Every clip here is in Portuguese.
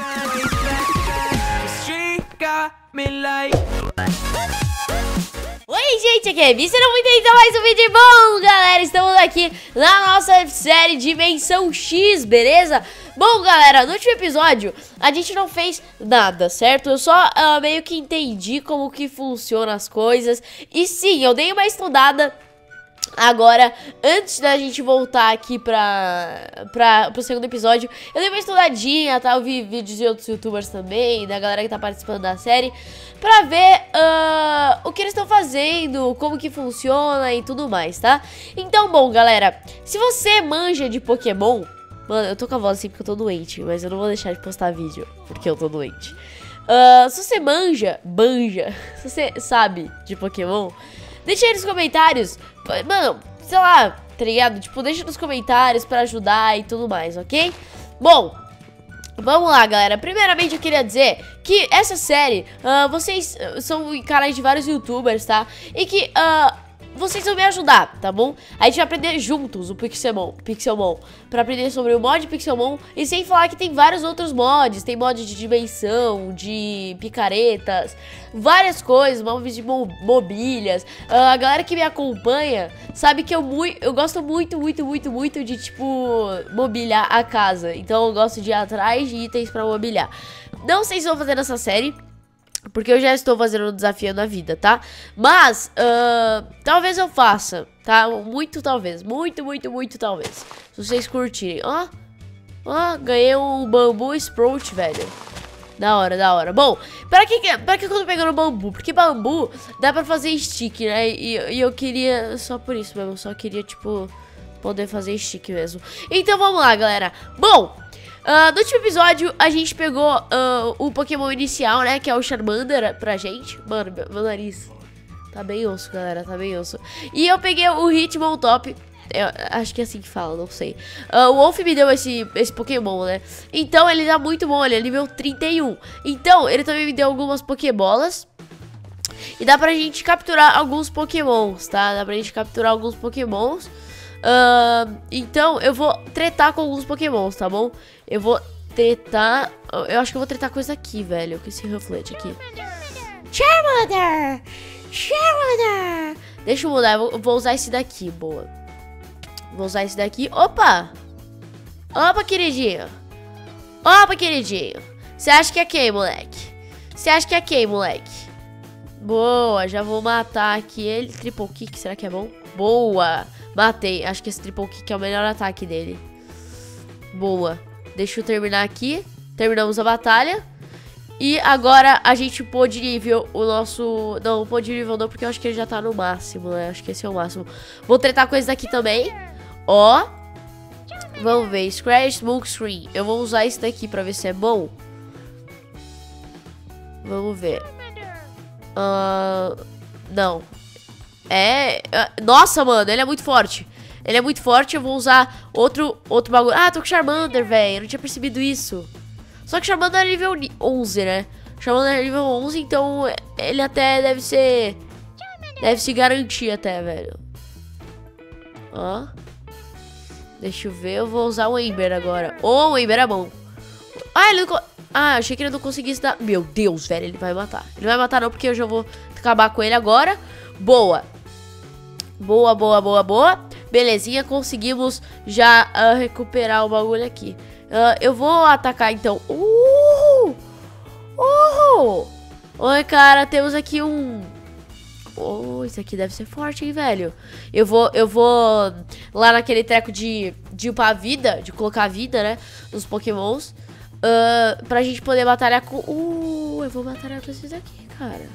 Oi gente, aqui é Vi, sejam muito bem-vindos a mais um vídeo. Bom, galera, estamos aqui na nossa série Dimensão X, beleza? Bom, galera, no último episódio a gente não fez nada, certo? Eu só meio que entendi como que funcionam as coisas. E sim, eu dei uma estudada. Agora, antes da gente voltar aqui pro segundo episódio, eu dei uma estudadinha, tá? Eu vi vídeos de outros youtubers também, da galera que tá participando da série, pra ver o que eles estão fazendo, como que funciona e tudo mais, tá? Então, bom, galera, se você manja de Pokémon... Mano, eu tô com a voz assim porque eu tô doente, mas eu não vou deixar de postar vídeo porque eu tô doente. Se você manja, se você sabe de Pokémon... Deixa aí nos comentários, mano, sei lá, tá ligado? Tipo, deixa nos comentários pra ajudar e tudo mais, ok? Bom, vamos lá, galera. Primeiramente eu queria dizer que essa série, vocês são canais de vários youtubers, tá? E que, vocês vão me ajudar, tá bom? A gente vai aprender juntos o Pixelmon, pra aprender sobre o mod Pixelmon. E sem falar que tem vários outros mods. Tem mod de dimensão, de picaretas, várias coisas, mods de mobílias. A galera que me acompanha sabe que eu gosto muito de, tipo, mobiliar a casa. Então eu gosto de ir atrás de itens pra mobiliar. Não sei se vou fazer nessa série, porque eu já estou fazendo um desafio na vida, tá? Mas, talvez eu faça, tá? Muito talvez, muito talvez. Se vocês curtirem. Ó, ganhei um bambu sprout, velho. Da hora. Bom, pra que eu tô pegando bambu? Porque bambu dá pra fazer stick, né? E eu queria, só por isso mesmo, só queria, tipo, poder fazer stick mesmo. Então vamos lá, galera. Bom... no último episódio, a gente pegou o Pokémon inicial, né? Que é o Charmander pra gente. Mano, meu nariz tá bem osso, galera, tá bem osso. E eu peguei o Hitmontop. Eu acho que é assim que fala, não sei. O Wolf me deu esse Pokémon, né? Então ele tá muito bom, ele é nível 31. Então ele também me deu algumas Pokébolas. E dá pra gente capturar alguns Pokémons, tá? Dá pra gente capturar alguns Pokémons. Então eu vou tretar com alguns Pokémons, tá bom? Eu vou tretar... Eu acho que eu vou tretar com esse aqui, velho. Com esse Rufflet aqui. Charmander! Deixa eu mudar, eu vou usar esse daqui, boa. Vou usar esse daqui. Opa, queridinho. Você acha que é quem, moleque? Boa, já vou matar aqui ele. Triple Kick, será que é bom? Boa, matei. Acho que esse Triple Kick é o melhor ataque dele. Boa. Deixa eu terminar aqui. Terminamos a batalha. E agora a gente pôde nível o nosso... Não pôde nível não, porque eu acho que ele já tá no máximo, né? Acho que esse é o máximo. Vou tretar com esse daqui também. Ó. Vamos ver. Scratch Smoke Screen. Eu vou usar esse daqui pra ver se é bom. Vamos ver. Não. Nossa, mano. Ele é muito forte. Eu vou usar outro bagulho. Ah, tô com Charmander, velho. Eu não tinha percebido isso. Só que Charmander é nível 11, né? Charmander é nível 11, então ele até deve ser... Deve se garantir até, velho. Ó. Deixa eu ver. Eu vou usar o Ember agora. O Ember é bom. Ele não... achei que ele não conseguisse dar... Meu Deus, velho. Ele vai matar. Ele vai matar não, porque eu já vou acabar com ele agora. Boa. Boa. Belezinha, conseguimos já recuperar o bagulho aqui. Eu vou atacar então. Oi, cara, temos aqui um... esse aqui deve ser forte, hein, velho. Eu vou lá naquele treco de upar a vida, de colocar a vida, né, nos Pokémons. Pra gente poder batalhar com... eu vou batalhar com esses aqui, cara.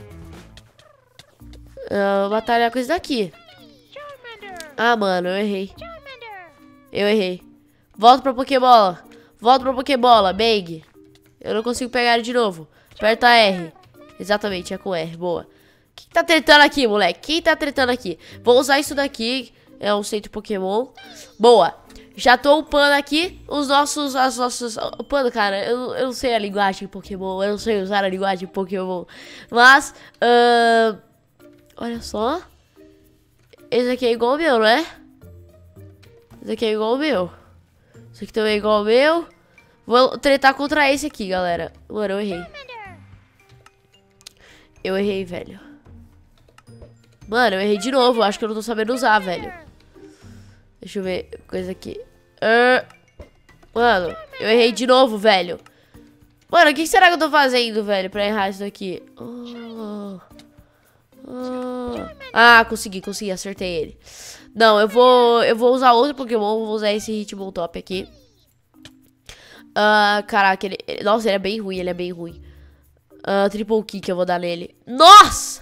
Batalhar com esse daqui. Mano, eu errei. Volta pra Pokébola, Bang. Eu não consigo pegar ele de novo. Aperta R. Exatamente, é com R, boa. Quem tá tretando aqui, moleque? Vou usar isso daqui. É um centro Pokémon. Boa. Já tô upando aqui as nossas... Upando, cara, eu não sei a linguagem Pokémon. Eu não sei usar a linguagem Pokémon. Mas, olha só. Esse aqui é igual ao meu, não é? Esse aqui é igual ao meu. Esse aqui também é igual ao meu. Vou tretar contra esse aqui, galera. Mano, eu errei. Eu errei, velho. Mano, eu errei de novo. Acho que eu não tô sabendo usar, velho. Deixa eu ver. Coisa aqui. Mano, eu errei de novo, velho. Mano, o que será que eu tô fazendo, velho, pra errar isso daqui? Ah, consegui, acertei ele. Não, eu vou usar outro Pokémon, vou usar esse Hitmontop aqui. Caraca, nossa, ele é bem ruim, Triple Kick eu vou dar nele. Nossa!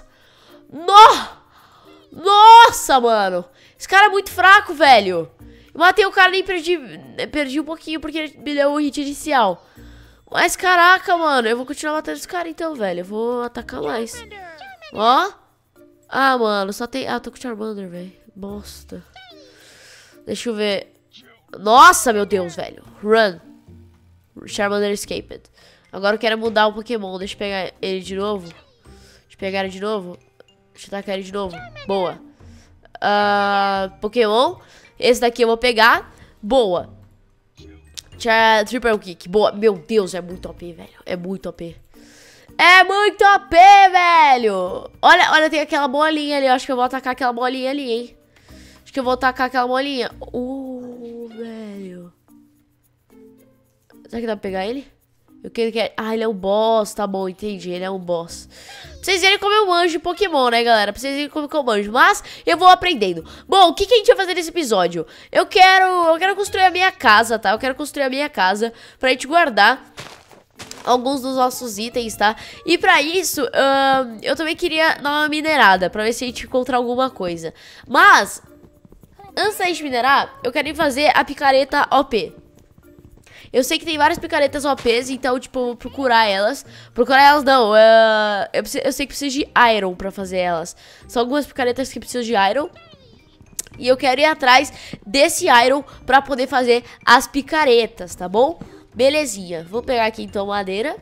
Nossa, mano! Esse cara é muito fraco, velho. Eu matei o cara e perdi um pouquinho porque ele me deu o hit inicial. Mas caraca, mano, eu vou continuar matando esse cara então, velho. Eu vou atacar mais. Ó. Ah, mano, só tem... Ah, tô com o Charmander, velho. Bosta. Deixa eu ver. Nossa, meu Deus, velho. Run. Charmander escaped. Agora eu quero mudar o Pokémon. Deixa eu pegar ele de novo. Deixa eu tacar ele de novo. Boa. Pokémon. Esse daqui eu vou pegar. Boa. Triple Kick. Boa. Meu Deus, é muito OP, velho. É muito OP. É muito OP, velho. Olha, tem aquela bolinha ali. Eu acho que eu vou atacar aquela bolinha ali, hein. Acho que eu vou atacar aquela bolinha. Velho. Será que dá pra pegar ele? Eu quero que... Ah, ele é um boss. Tá bom, entendi. Ele é um boss. Pra vocês verem como eu manjo de Pokémon, né, galera? Pra vocês verem como eu manjo. Mas eu vou aprendendo. Bom, o que a gente vai fazer nesse episódio? Eu quero construir a minha casa, tá? Eu quero construir a minha casa pra gente guardar alguns dos nossos itens, tá? E pra isso, eu também queria dar uma minerada pra ver se a gente encontra alguma coisa. Mas, antes da gente minerar, eu quero ir fazer a picareta OP. Eu sei que tem várias picaretas OPs, então, tipo, eu vou procurar elas. Procurar elas não, eu sei que precisa de Iron pra fazer elas. São algumas picaretas que precisam de Iron. E eu quero ir atrás desse Iron pra poder fazer as picaretas, tá bom? Belezinha, vou pegar aqui então madeira.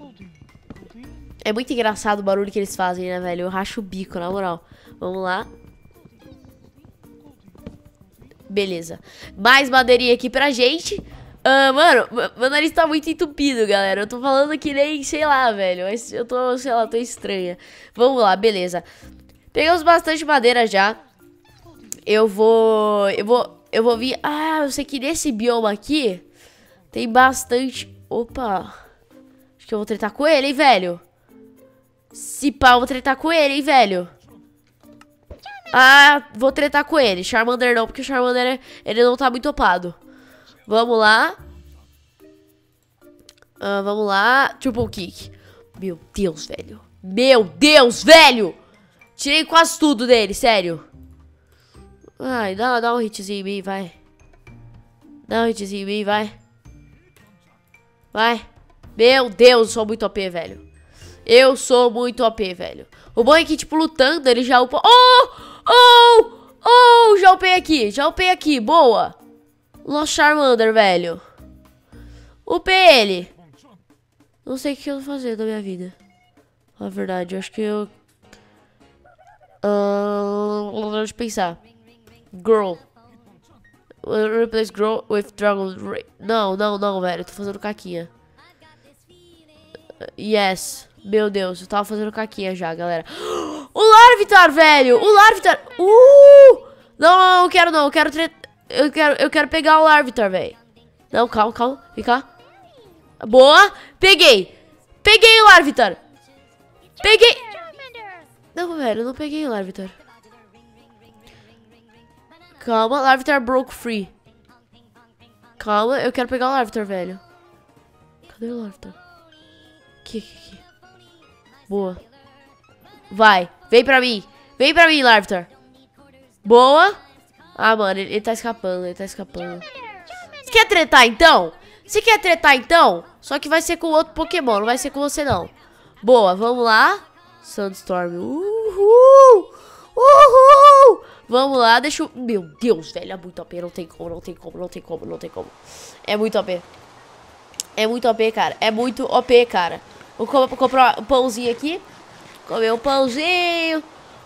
É muito engraçado o barulho que eles fazem, né, velho? Eu racho o bico, na moral. Vamos lá. Beleza. Mais madeirinha aqui pra gente. Mano, meu nariz tá muito entupido, galera. Eu tô falando que nem, sei lá, velho. Eu tô, sei lá, tô estranha. Vamos lá, beleza. Pegamos bastante madeira já. Eu vou vir... Ah, eu sei que nesse bioma aqui tem bastante... Opa. Acho que eu vou tretar com ele, hein, velho. Se pá, eu vou tretar com ele, hein, velho. Ah, vou tretar com ele. Charmander não, porque o Charmander, ele não tá muito topado. Vamos lá. Vamos lá. Triple Kick. Meu Deus, velho. Meu Deus, velho. Tirei quase tudo dele, sério. Ai, dá um hitzinho em mim, vai. Dá um hitzinho em mim, vai. Vai. Meu Deus, eu sou muito OP, velho. Eu sou muito OP, velho. O bom é que, tipo, lutando, ele já upa... Já upei aqui, boa. Lost Charmander, velho. Upei ele. Não sei o que eu vou fazer da minha vida. Na verdade, eu acho que eu... Deixa eu pensar. Girl. Replace Girl with Dragon Ray. Não, velho. Eu tô fazendo caquinha. Yes. Meu Deus, eu tava fazendo caquinha já, galera. O Larvitar, velho. O Larvitar. Não, eu quero não. Eu quero pegar o Larvitar, velho. Não, calma. Vem cá. Boa. Peguei o Larvitar. Não, velho, eu não peguei o Larvitar. Calma, Larvitar broke free. Calma, eu quero pegar o Larvitar, velho. Cadê o Larvitar? Aqui. Boa. Vai, vem pra mim, Larvitar. Boa. Ah, mano, ele tá escapando, Você quer tretar, então? Só que vai ser com outro Pokémon, não vai ser com você, não. Boa, vamos lá. Sandstorm. Uhul! Vamos lá, deixa eu... Meu Deus, velho, é muito OP. Não tem como. É muito OP. É muito OP, cara. Vou comprar um pãozinho aqui. Comer um pãozinho.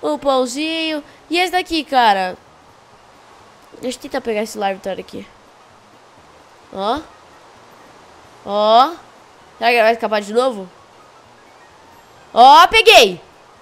E esse daqui, cara. Deixa eu tentar pegar esse Larvitar aqui. Ó. Ó. Será que ele vai escapar de novo? Ó, peguei.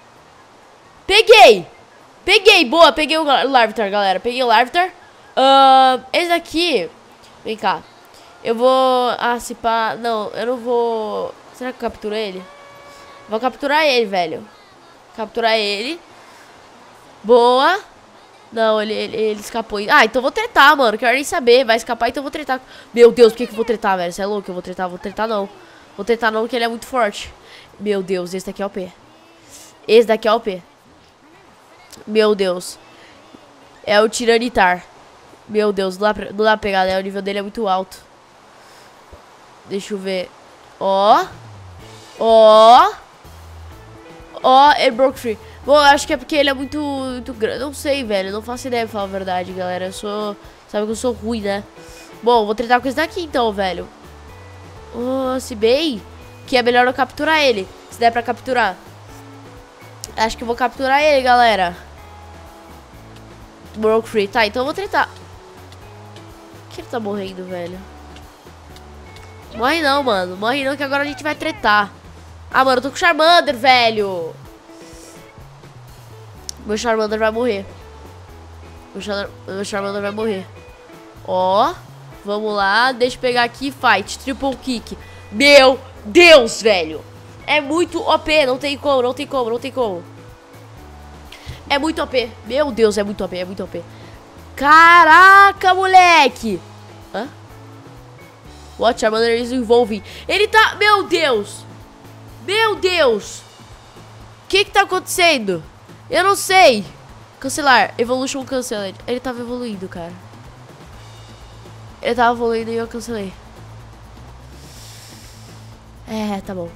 Peguei, boa, peguei o Larvitar, galera. Peguei o Larvitar. Esse daqui. Vem cá. Eu vou... Ah, se pá... Não, eu não vou... Será que eu capturo ele? Vou capturar ele, velho. Capturar ele. Boa. Não, ele escapou. Ah, então eu vou tretar, mano. Quero nem saber. Vai escapar, então eu vou tretar. Meu Deus, por que eu vou tretar, velho? Você é louco? Eu vou tretar não. Vou tretar não, porque ele é muito forte. Meu Deus, esse daqui é OP. Esse daqui é OP. Meu Deus. É o Tiranitar. Meu Deus, não dá pra pegar, né? O nível dele é muito alto. Deixa eu ver. Ó. Ele broke free. Bom, eu acho que é porque ele é muito grande. Não sei, velho. Não faço ideia, pra falar a verdade, galera. Eu sou... Sabe que eu sou ruim, né? Bom, vou tentar com esse daqui, então, velho. Se bem que é melhor eu capturar ele. Se der pra capturar. Acho que eu vou capturar ele, galera. Broke free. Tá, então eu vou tentar. Por que ele tá morrendo, velho? Morre não, mano. Morre não, que agora a gente vai tretar. Ah, mano, eu tô com o Charmander, velho. Meu Charmander vai morrer. Meu Charmander vai morrer. Ó. Vamos lá. Deixa eu pegar aqui. Fight. Triple kick. Meu Deus, velho. É muito OP. Não tem como. É muito OP. Meu Deus, é muito OP. Caraca, moleque. Hã? What? Charmander is evolving. Ele tá... Meu Deus. O que tá acontecendo? Eu não sei. Cancelar. Evolution canceled. Ele tava evoluindo, cara. Ele tava evoluindo e eu cancelei. Tá bom.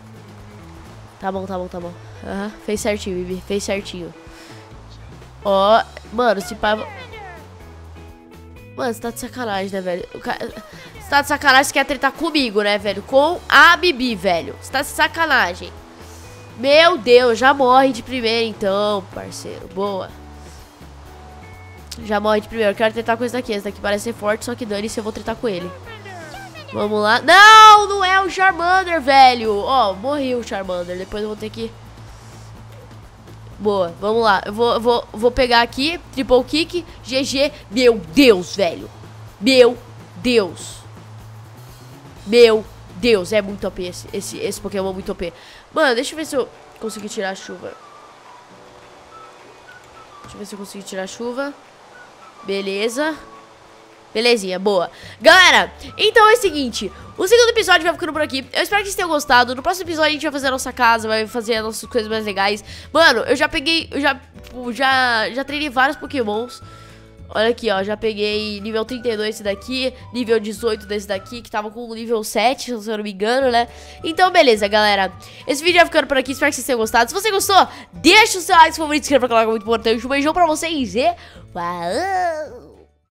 Fez certinho, Bibi. Fez certinho. Ó, mano, se pá... Mano, você tá de sacanagem, né, velho? Você tá de sacanagem, você quer tretar comigo, né, velho? Com a Bibi, velho. Você tá de sacanagem. Meu Deus, já morre de primeira, então, parceiro. Boa. Já morre de primeiro. Eu quero tretar com esse daqui. Esse daqui parece ser forte, só que dane-se, eu vou tretar com ele. Vamos lá. Não é o Charmander, velho. Ó, morri o Charmander. Depois eu vou ter que... Boa, vamos lá. Eu vou pegar aqui. Triple kick. GG. Meu Deus, velho. Meu Deus. É muito OP esse Pokémon, muito OP. Mano, deixa eu ver se eu consegui tirar a chuva. Deixa eu ver se eu consegui tirar a chuva. Beleza. Belezinha, boa. Galera, então é o seguinte. O segundo episódio vai ficando por aqui. Eu espero que vocês tenham gostado. No próximo episódio a gente vai fazer a nossa casa, vai fazer as nossas coisas mais legais. Mano, eu já peguei, já treinei vários Pokémons. Olha aqui, ó, já peguei nível 32 esse daqui, nível 18 desse daqui, que tava com nível 7, se eu não me engano, né? Então, beleza, galera. Esse vídeo vai ficando por aqui, espero que vocês tenham gostado. Se você gostou, deixa o seu like, se for favorito, se inscreva no canal, que é muito importante. Um beijão pra vocês e... Falou!